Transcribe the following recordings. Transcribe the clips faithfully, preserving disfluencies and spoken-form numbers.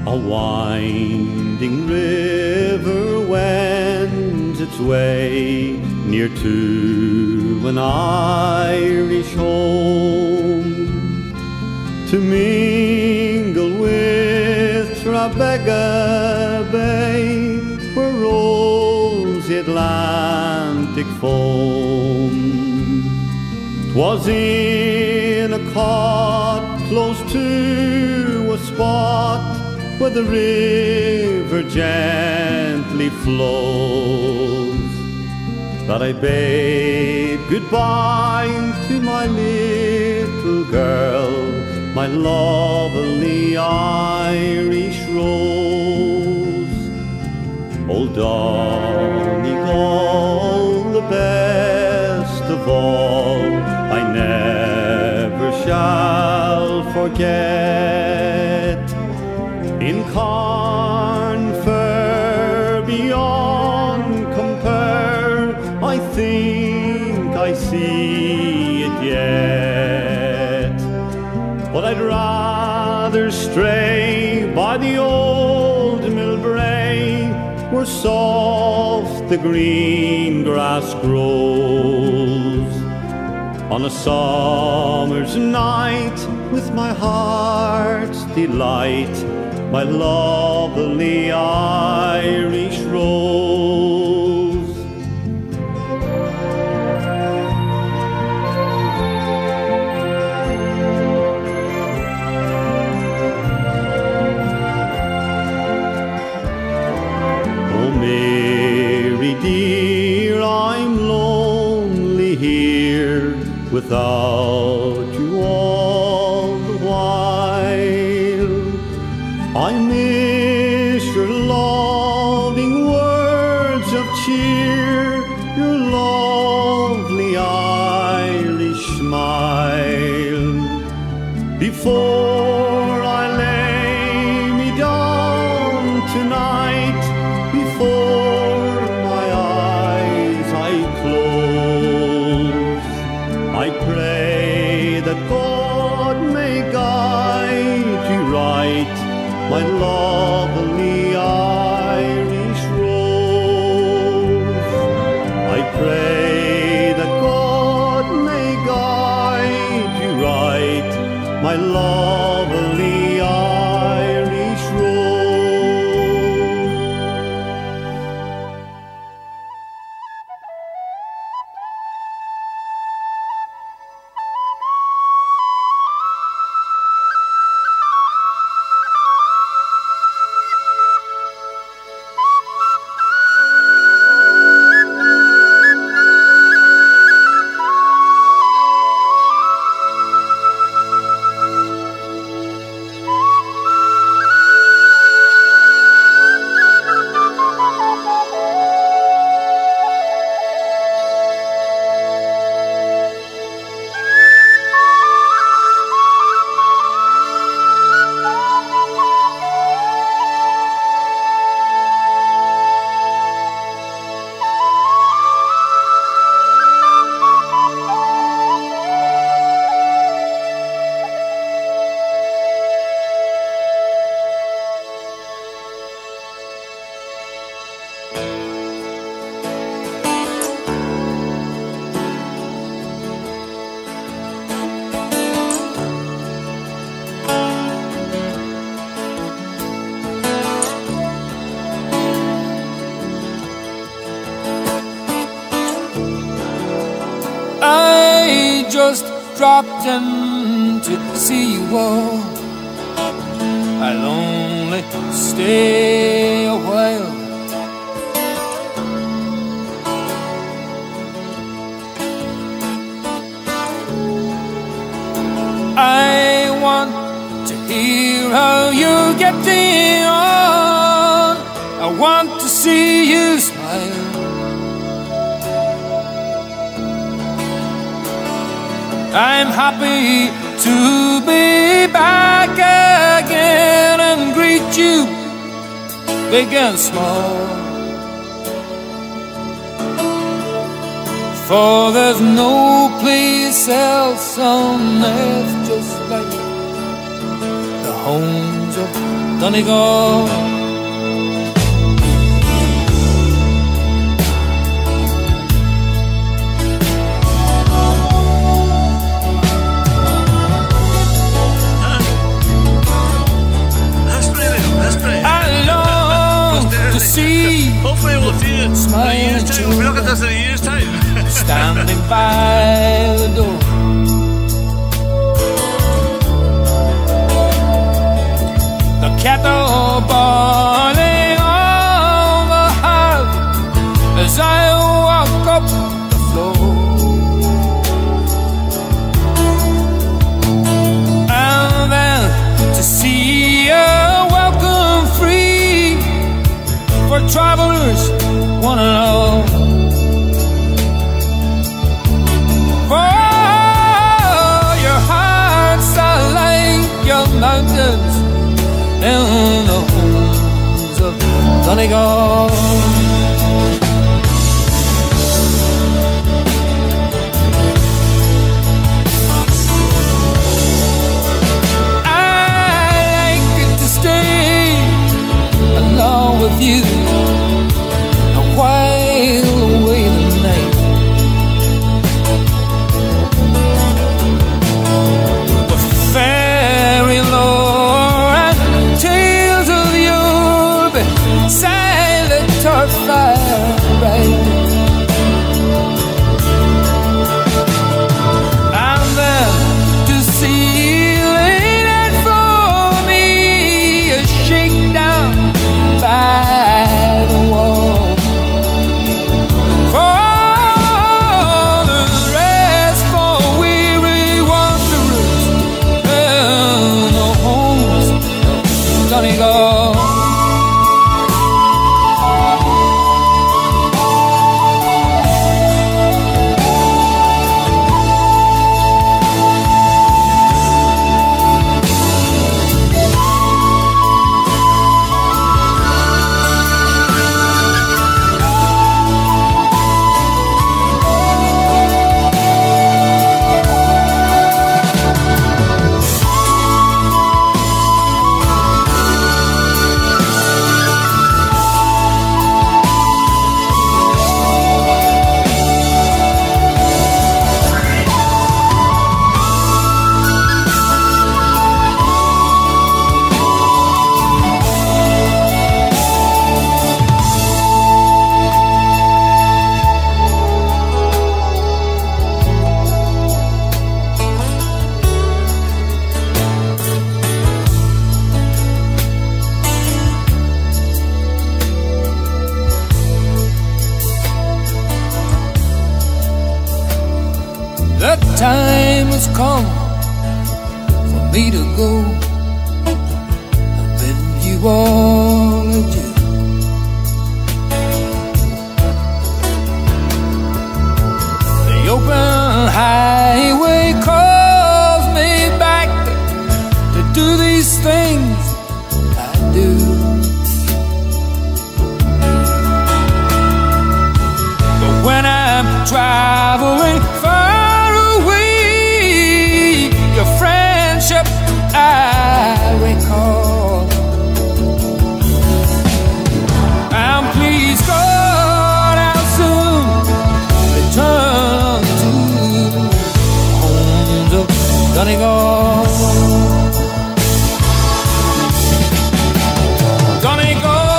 A winding river wends its way near to an Irish home, to mingle with Trabega Bay, where rolls the Atlantic foam. 'Twas in a cot close to a spot where the river gently flows, that I bade goodbye to my little girl, my lovely Irish rose. Old Donegal, the best of all, I never shall forget. In Carnfair beyond compare, I think I see it yet. But I'd rather stray by the old Millbrae, where soft the green grass grows, on a summer's night with my heart's delight, my lovely Irish rose. Oh, Mary dear, I'm lonely here without you all the while. I miss your loving words of cheer, your lovely Irish smile. Before I lay me down tonight, before my eyes I close, I pray that God may guide you right, my lovely Irish rose. I pray that God may guide you right, my lovely Irish rose. I just dropped in to see you all. I'll only stay a while. I want to hear how you're getting on. I want to see you smile. I'm happy to be back again and greet you, big and small. For there's no place else on earth just like the homes of Donegal. To see hopefully we'll see it in a year's time. We'll look at this in a year's time. Standing by the door, the kettle boiling on the hearth as I walk up the floor, and then to see a welcome free for travelers, one and all. For your hearts are like your mountains in the homes of Donegal. I like it to stay along with you and while away the night. The fairy lore and tales of yore beside the torch fire bright, and then to see it for me a shakedown by the wall. For the rest, for weary wanderers in the homes of Donegal. The time has come for me to go and bid you all adieu. The open highway calls me back to do these things I do. But when I'm traveling far, your friendship I recall, and please God I'll soon return to the homes of Donegal. Donegal.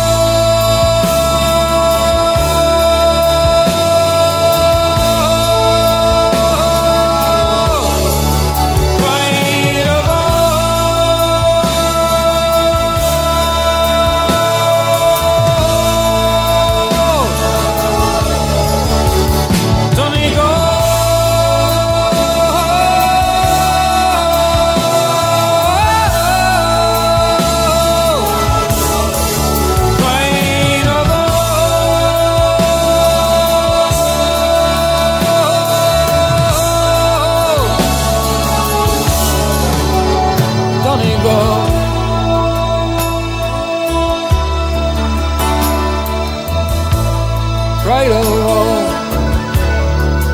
Right along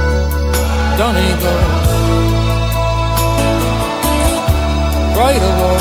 Donegal, right along.